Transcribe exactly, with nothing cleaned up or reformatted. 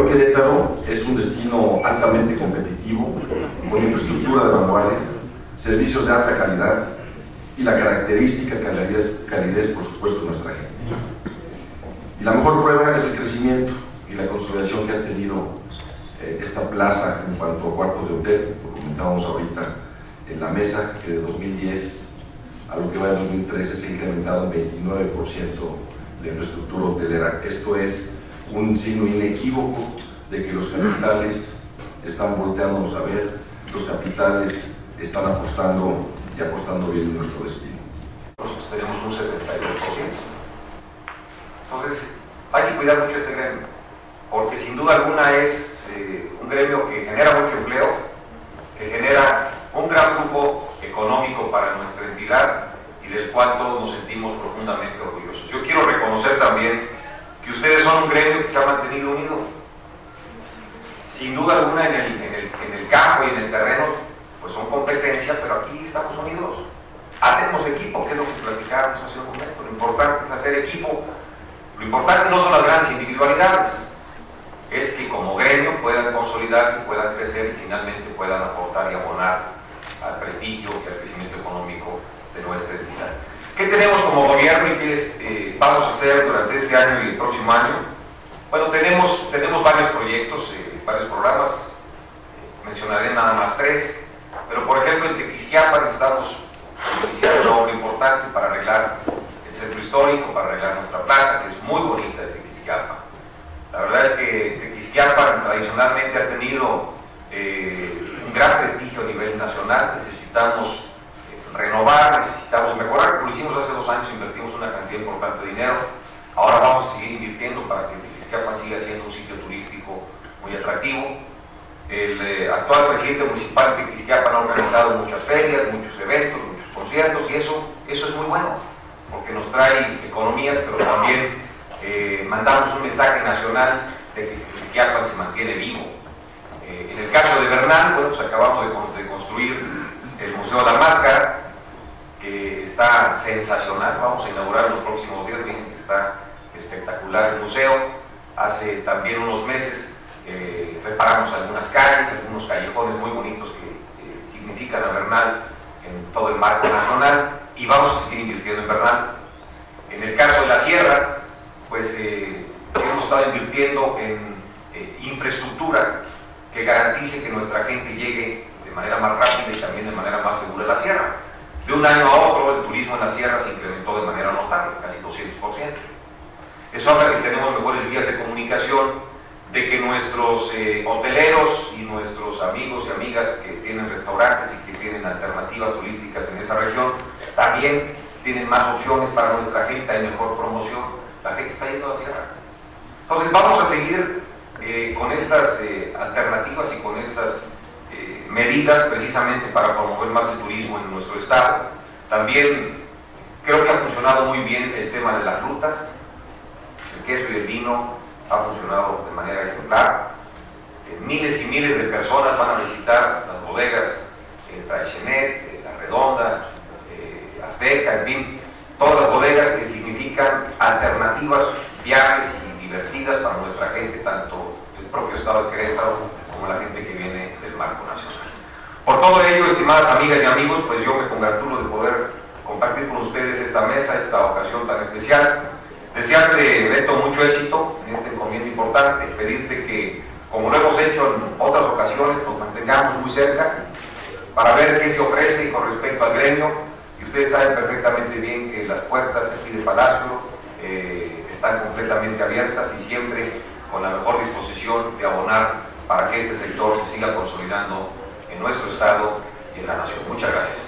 Querétaro es un destino altamente competitivo, con infraestructura de vanguardia, servicios de alta calidad y la característica calidez, calidez por supuesto, de nuestra gente. Y la mejor prueba es el crecimiento y la consolidación que ha tenido eh, esta plaza en cuanto a cuartos de hotel. Lo comentábamos ahorita en la mesa, que de dos mil diez a lo que va de dos mil trece se ha incrementado un veintinueve por ciento de infraestructura hotelera. Esto es un signo inequívoco de que los capitales están volteándonos a ver, los capitales están apostando y apostando bien en nuestro destino. Nosotros tenemos un sesenta y dos por ciento. Entonces, hay que cuidar mucho este gremio, porque sin duda alguna es eh, un gremio que genera mucho empleo, que genera un gran flujo económico para nuestra entidad y del cual todos nos sentimos profundamente orgullosos. Yo quiero reconocer también que ustedes son un gremio que se ha mantenido unido. Sin duda alguna en el, en el, en el campo y en el terreno pues son competencia, pero aquí estamos unidos. Hacemos equipo, que es lo que platicábamos hace un momento. Lo importante es hacer equipo. Lo importante no son las grandes individualidades, es que como gremio puedan consolidarse, puedan crecer y finalmente puedan aportar y abonar al prestigio y al crecimiento económico de nuestra entidad. ¿Qué tenemos como gobierno y qué es, eh, vamos a hacer durante este año y el próximo año? Bueno, tenemos, tenemos varios proyectos, eh, varios programas, eh, mencionaré nada más tres, pero por ejemplo en Tequisquiapan estamos iniciando una obra importante para arreglar el centro histórico, para arreglar nuestra plaza, que es muy bonita de Tequisquiapan. La verdad es que Tequisquiapan tradicionalmente ha tenido eh, un gran prestigio a nivel nacional. Necesitamos renovar, necesitamos mejorar. Lo hicimos hace dos años, invertimos una cantidad importante de dinero. Ahora vamos a seguir invirtiendo para que Tequisquiapan siga siendo un sitio turístico muy atractivo. El eh, actual presidente municipal de Tequisquiapan ha organizado muchas ferias, muchos eventos, muchos conciertos, y eso, eso es muy bueno, porque nos trae economías, pero también eh, mandamos un mensaje nacional de que Tequisquiapan se mantiene vivo. Eh, en el caso de Bernal, bueno, pues acabamos de, de construir el Museo de la Máscara, que está sensacional. Vamos a inaugurar en los próximos días, dicen que está espectacular el museo. Hace también unos meses eh, reparamos algunas calles, algunos callejones muy bonitos que eh, significan a Bernal en todo el marco nacional, y vamos a seguir invirtiendo en Bernal. En el caso de la Sierra, pues eh, hemos estado invirtiendo en eh, infraestructura que garantice que nuestra gente llegue de manera más rápida y también de manera más segura a la sierra. De un año a otro el turismo en la sierra se incrementó de manera notable, casi doscientos por ciento. Eso habla de que tenemos mejores vías de comunicación, de que nuestros eh, hoteleros y nuestros amigos y amigas que tienen restaurantes y que tienen alternativas turísticas en esa región también tienen más opciones para nuestra gente, hay mejor promoción, la gente está yendo a la sierra. Entonces vamos a seguir eh, con estas eh, alternativas y con estas eh, medidas precisamente para promover más el turismo en nuestro estado. También creo que ha funcionado muy bien el tema de las rutas, el queso y el vino ha funcionado de manera ejemplar. Eh, miles y miles de personas van a visitar las bodegas eh, Freixenet, eh, La Redonda, eh, Azteca, en fin, todas las bodegas que significan alternativas viables y divertidas para nuestra gente, tanto del propio estado de Querétaro como la gente que viene del marco nacional. Por todo ello, estimadas amigas y amigos, pues yo me congratulo de poder compartir con ustedes esta mesa, esta ocasión tan especial. Desearte, Beto, mucho éxito en esta encomienda importante, pedirte que, como lo hemos hecho en otras ocasiones, nos mantengamos muy cerca para ver qué se ofrece con respecto al gremio. Y ustedes saben perfectamente bien que las puertas aquí de Palacio eh, están completamente abiertas y siempre con la mejor disposición de abonar para que este sector se siga consolidando en nuestro estado y en la nación. Muchas gracias.